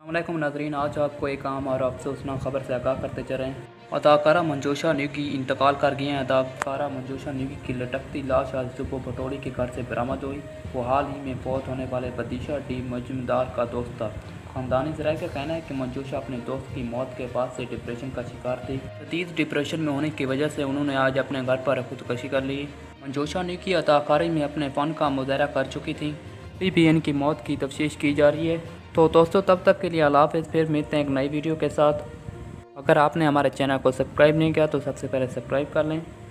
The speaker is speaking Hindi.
अस्सलामुअलैकुम नाज़रीन, आज आपको एक आम और अफसोसनाक खबर से आगाह करते चल रहे हैं। अदाकारा मंजूशा नेगी इंतकाल कर गई हैं। अदाकारा मंजूशा नेगी की लटकती लाश आज सुबह भटोली के घर से बरामद हुई। वो हाल ही में फौत होने वाले बदीशा डी मजूमदार का दोस्त था। ख़ानदानी ज़राए का कहना है कि मंजूशा अपने दोस्त की मौत के बाद से डिप्रेशन का शिकार थी। शदीद डिप्रेशन में होने की वजह से उन्होंने आज अपने घर पर खुदकशी कर ली। मंजूशा नेगी अदाकारी में अपने फ़न का मुजाहरा कर चुकी थी। अभी भी इनकी मौत की तफ्तीश की जा रही है। तो दोस्तों, तब तक के लिए अल्लाह हाफ़िज़। फिर मिलते हैं एक नई वीडियो के साथ। अगर आपने हमारे चैनल को सब्सक्राइब नहीं किया तो सबसे पहले सब्सक्राइब कर लें।